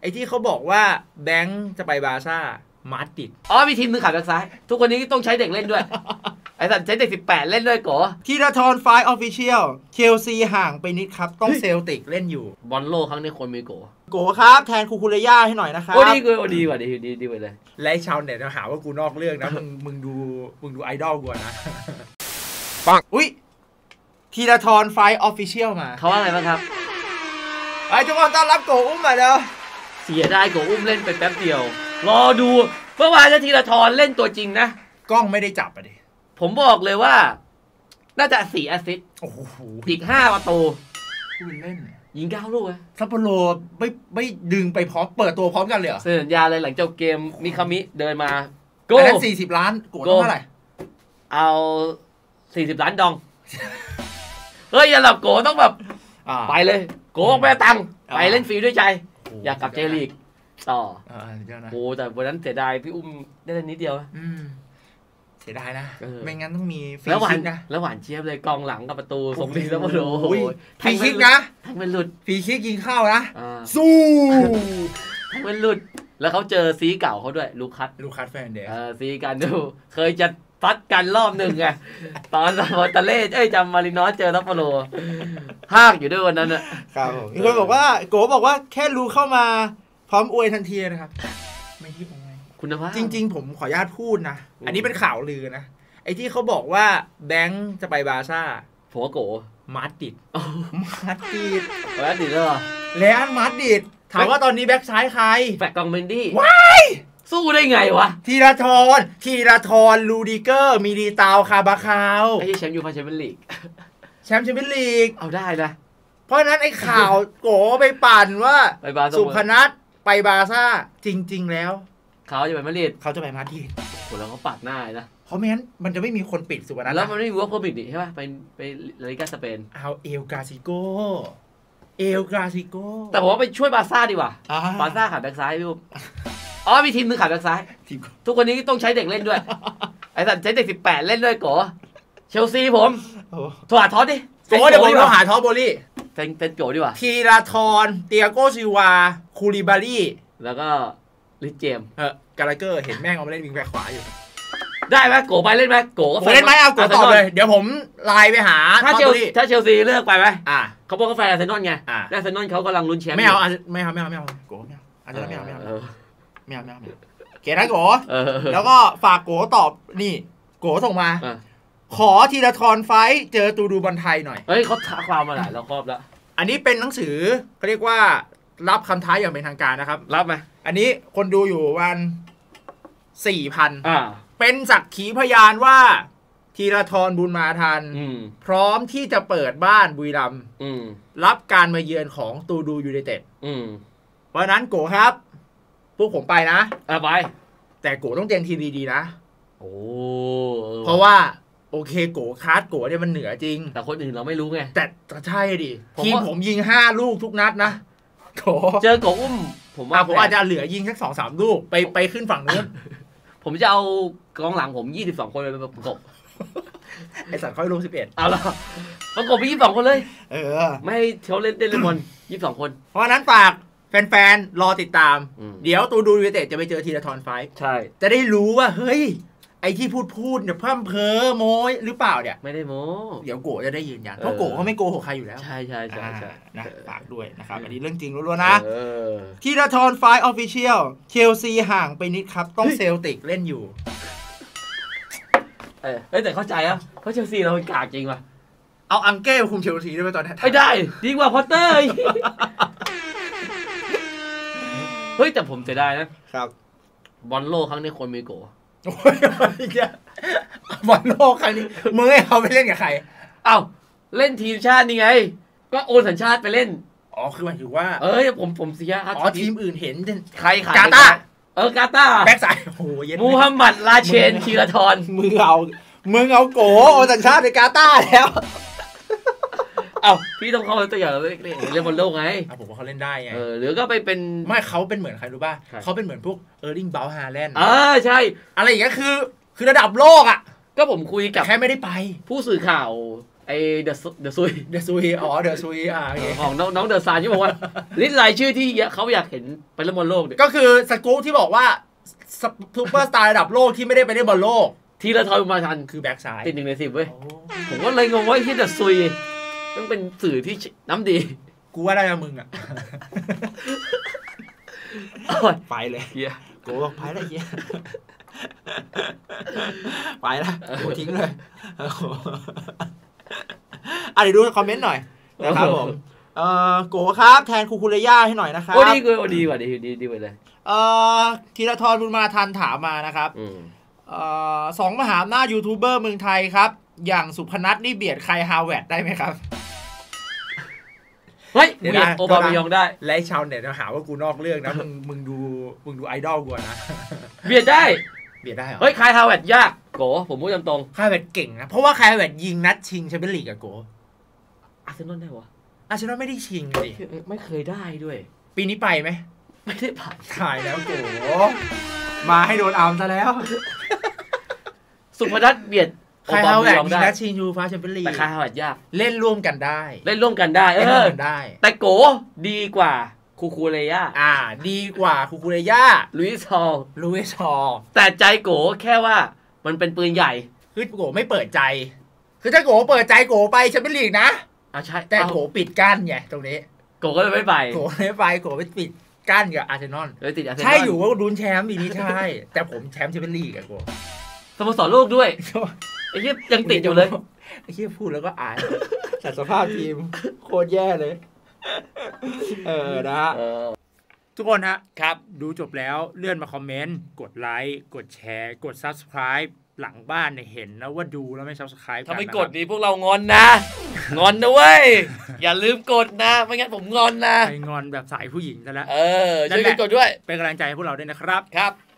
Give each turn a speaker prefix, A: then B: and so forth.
A: ไอ้ที่เขาบอกว่าแบงค์จะไปบาร์ซ่ามาดริด
B: มีทีมนึงขาดแบ็คซ้ายทุกคนนี้ต้องใช้เด็กเล่นด้วยไอ้สัตว์ใช้เด็ก18เล่นด้วยก่อ
A: ธีรทรไฟออฟฟิเชียลเชลซีห่างไปนิดครับต้องเซลติกเล่นอยู่
B: บอลโลกครั้งนี้คนมีโก
A: ครับแทนคูเรย่าให้หน่อยนะครับ
B: ดีกว่าดีกว่าเลย
A: และชาวเน็ตหาว่ากูนอกเรื่องนะมึงดูไอดอลกูนะ
B: ปัง
A: อุ้ยธีรทรไฟออฟฟิเชียลมา
B: เขาว่าอะไรบ้างครับ
A: ทุกคนต้อนรับโกอุ้มมาแล้ว
B: เสียได้โกอุ้มเล่นไปแป๊บเดียวรอดูเมื่อวานธีรทรเล่นตัวจริงนะ
A: กล้องไม่ได้จับดิ
B: ผมบอกเลยว่าน่าจะ4 แอสซิสต์
A: โอ้โห
B: อีก5 ประตู
A: คุณเล่น
B: ยิง9 ลูก
A: ซัปโปโรไม่ดึงไปพร้อมเปิดตัวพร้อมกันเลยเหรอ
B: เซ็นสัญญาเลยหลังจบเกมมิคามิเดินมา
A: โก้นั้น40 ล้านโกต้องเท่าไหร่
B: เอา40 ล้านดองเฮ้ยอย่าหลับโกต้องแบบไปเลยโกไปตังไปเล่นฟรีด้วยใจอยากกลับเจลีกต่อโอ้แต่วันนั้นเสียดายพี่อุ้มได้เล่นนิดเดียว
A: เสียดายนะไม่งั้นต้องมี
B: ฟรีคิกนะแล้วหวานเจี๊ยบเลยกองหลังกับประตูส่งดีแล้วโอ้โห
A: ฟรีคิกนะ
B: ทั้งเป็นหลุด
A: ฟรีคิกยิงเข้านะสู้
B: ทั้งเป็นหลุดแล้วเขาเจอซีเก่าเขาด้วยลูคัส
A: แฟนเด
B: ซีกันดูเคยจะฟัดกันรอบหนึ่งไงตอนมอตาเล่จำมารินอสเจอซัปโปโรภาคอยู่ด้วยวันนั้น
A: ครับมีคนบอกว่าโกบอกว่าแค่รู้เข้ามาพร้อมอวยทันทีนะครับไม่คิดยังไง
B: คุณภาพ
A: จริงๆผมขออนุญาตพูดนะอันนี้เป็นข่าวลือนะไอ้ที่เขาบอกว่าแบงค์จะไปบาร์ซ่า
B: ผัวโก
A: มาดริด
B: เหรอ
A: แล้วมาดริดถามว่าตอนนี้แบ็คซ้ายใคร
B: แฟกกองเมนดี้
A: ว้าย
B: สู้ได้ไงวะ
A: ธีรทรลูดิเกอร์มีดีตาวคาบาคาว
B: ไอ้แชมป์ยูฟ่าแชมเปี้ยนลีก
A: แชมเปี้ยนลีก
B: เอาได้นะ
A: เพราะนั้นไอ้ข่าวโกไปปั่นว่าสุพนัทไปบาร์ซ่าจริงๆแล้ว
B: เขาจะไปมาดริด
A: โห
B: แล้วเขาปัดหน้านะ
A: เพราะไม่งั้นมันจะไม่มีคนปิดสุพนัท
B: แล้วมันไม่มีวอล์กโคบิดใช่ป่ะไปลาลิก้าสเปน
A: เอาเอลกาซิโก
B: แต่ผมว่าไปช่วยบาร์ซ่าดีกว่าบาร์ซ่าขาดแบ็คซ้ายพี่ปุ๊บมีทีมนึงขาดแบ็คซ้ายทุกคนนี้ต้องใช้เด็กเล่นด้วยไอ้สัตว์ใช้เด็ก18เล่นด้วยก่อเชลซีผมโทรหาท็อตดิ
A: เดี๋ยวผมโทรหาท็อตโบลี่
B: เป็นโจดีกว่า
A: ธีรทรเตียโกซิวาคูลิบารี่
B: แล้วก็ลิเจม
A: กาลาเกอร์เห็นแม่งเอามาเล่นวิงแบ็คขวาอยู่
B: ได้ไหมโกไปเล่นไหมโก
A: เล่นไหมเอาโกตอบเลยเดี๋ยวผมไลน์ไปหา
B: ถ้าเชลซีเลือกไปไหมเขาบอกว่าแฟนอาร์เซนอลไงอาร์เซนอลเขากำลังลุ้นแชมป์
A: ไม่เอาโกไม่เอาอาจจะไม่เอาเกนะโกแล้วก็ฝากโกตอบนี่โกส่งมาขอธีรทรไฟเจอตูดูบอลไทยหน่อย
B: เฮ้ยเขาท้าความมาหลายรอบแล้ว
A: อันนี้เป็นหนังสือเขาเรียกว่ารับคำท้าอย่างเป็นทางการนะครับ
B: รับไหม
A: อันนี้คนดูอยู่วัน 4,000เป็นสักขีพยานว่าธีรทรบุญมาทันพร้อมที่จะเปิดบ้านบุรีรัมย์รับการมาเยือนของตูดูยูไนเต็ดเพราะนั้นโกครับพวกผมไปนะ
B: ไป
A: แต่โกต้องเตรียมทีมดีๆนะเพราะว่าโอเคโกคาร์ดโกเนี่ยมันเหนือจริง
B: แต่คนอื่นเราไม่รู้ไง
A: แต่ใช่ดิทีมผมยิง5 ลูกทุกนัดนะโก
B: เจอโกอุ้ม
A: ผมอาจจะเหลือยิงสัก 2-3 ลูกไปขึ้นฝั่งนู้น
B: ผมจะเอากองหลังผม22 คนไปประกบ
A: ไอสัตว์เขาลง11
B: เอาละประกบไป22 คนเลยไม่ให้เขาเล่นบอล22 คน
A: เพราะนั้นฝากแฟนๆรอติดตามเดี๋ยวตูดูยูไนเต็ดจะไปเจอธีรทรไฟ
B: ใช่
A: จะได้รู้ว่าเฮ้ยไอ้ที่พูดเนี่ยเพิ่มเพ้อโม้หรือเปล่าเนี่ย
B: ไม่ได้โม้
A: เดี๋ยวโกจะได้ยืนยันเพราะโกเขาไม่โกหกใครอยู่แล้ว
B: ใช่
A: นะฝากด้วยนะครับอันนี้เรื่องจริงล้วนๆนะธีรทรไฟออฟฟิเชียลเชลซีห่างไปนิดครับต้องเซลติกเล่นอยู่
B: แต่เข้าใจอ่ะเพราะเชลซีเราเป็นกากจริงว่ะ
A: เอาอังเก้คุมเชลซีได้ไหมตอนนี้
B: ไม่ได้ดีกว่าพอตเตอร์เฮ้ยแต่ผมเสียดายนะครับบอลโลกครั้งนี้คนมีโก
A: โอ้ยบอลโลกครั้งนี้มึงให้เขาไปเล่นกับใคร
B: เล่นทีมชาตินี่ไงก็โอนสัญชาติไปเล่น
A: คือหมายถึงว่า
B: ผมเสียครับ
A: ทีมอื่นเห็น
B: ใครขาย
A: กาตาร์
B: แ
A: บ็คซ้าย
B: มูฮัมหมัดราเชนธีรทร
A: มึงเอาโกโอนสัญชาติในกาตาร์แล้ว
B: พี่ต้องเข้าตัวอย่างเล่นบอลโลกไง
A: ผมว่าเขาเล่นได้ไง
B: หรือก็ไปเป็น
A: ไม่เขาเป็นเหมือนใครรู้ป่ะเขาเป็นเหมือนพวกเออร์ลิงเบลฮาแลนด์
B: ใช่
A: อะไรอย่างเงี้ยคือระดับโลกอ่ะ
B: ก็ผมคุยกับ
A: แค่ไม่ได้ไป
B: ผู้สื่อข่าวไอเดอะซุย
A: เดอะซุยอ๋อเดอะซุย
B: ของน้องเดอะซานที่บอกว่าลิสต์รายชื่อที่เขาอยากเห็นไปเล่นบอลโลก
A: ก็คือสกู๊ปที่บอกว่าซูเปอร์สตาร์ระดับโลกที่ไม่ได้ไปเล่นบอลโลก
B: ทีละทอยมาทัน
A: คือแบ็กซ้าย
B: ติด1 ใน 10เว้ยผมก็เลยงงว่าที่เดอะซุยต้องเป็นสื่อที่น้ำดี
A: กูว่าได้มึงอ่ะไปเลยกูบอกไปแล้วเฮียไปแล้วกูทิ้งเลยเดี๋ยวดูคอมเมนต์หน่อยนะครับผมโกครับแทนคูเลย่าให้หน่อยนะครับ
B: โอ้ดีกว่าดีไปเลย
A: ธีรทรบุญมาทันถามมานะครับ2มหาอำนาจยูทูบเบอร์เมืองไทยครับอย่างสุพนัทนี่เบียดใครฮาวเวิร์ดได้ไหมครับ
B: เฮ้ยเบียดโอบามายองได้
A: และชาวเน็ตจะหาว่ากูนอกเรื่องนะมึงดูไอดอลกูนะ
B: เบียดได้
A: เหรอ
B: เฮ้ยใครฮาวเวิร์ดยากโกผมพูดตรง
A: ๆฮาวเวิร์ดเก่งนะเพราะว่าใครฮาวเวิร์ดยิงนัดชิงแชมเปี้ยนลีกกับโก
B: อาร์เซนอลได้วะ
A: อาร์เซนอลไม่ได้ชิงดิ
B: ไม่เคยได้ด้วย
A: ปีนี้ไปไหม
B: ไม่ได้ผ่าน
A: ถ่ายแล้วโกมาให้โดนอัมซะแล้ว
B: สุพนัทเบียด
A: ใครฮาวเวิร์ดยิงนัดชิงยูฟ่าแชมเปี้ยนลีก
B: แต่ใครฮาวเวิร์ดยาก
A: เล่นร่วมกันได้
B: แต่โกดีกว่าคูเลย่า
A: ดีกว่าคูเลย่า
B: ลุยส์ฮอลแต่ใจโกแค่ว่ามันเป็นปืนใหญ่
A: คือโกไม่เปิดใจคือถ้าโกเปิดใจโกไปแชมเปี้ยนลีกนะ
B: ใช่
A: แต่โกปิดกั้นไงตรงนี้
B: โกก็เลยไม่ไป
A: โกไปปิดกั้นกับอาร์เซนอลใช่อยู่ว่าลุ้นแชมป์ปีนี้ใช่แต่ผมแชมป์แชมเปี้ยนลีกอะโก
B: สโมสรโลกด้วยไอ้เหี้ยยังติดอยู่เลย
A: ไอ้เหี้ยพูดแล้วก็อายแต่สภาพทีมโคตรแย่เลยนะฮะทุกคนฮะครับดูจบแล้วเลื่อนมาคอมเมนต์กดไลค์กดแชร์กด Subscribe หลังบ้านเนี่ยเห็นแล้วว่าดูแล้วไม่ Subscribe
B: ถ้าไม่กดนี่พวกเรางอนนะงอนนะเว้ยอย่าลืมกดนะไม่งั้นผมงอนนะ
A: ไปงอนแบบสายผู้หญิงซะแล้ว
B: ช่วยกันกดด้วย
A: เป็นกำลังใจให้พวกเราด้วยนะครับ
B: ครับ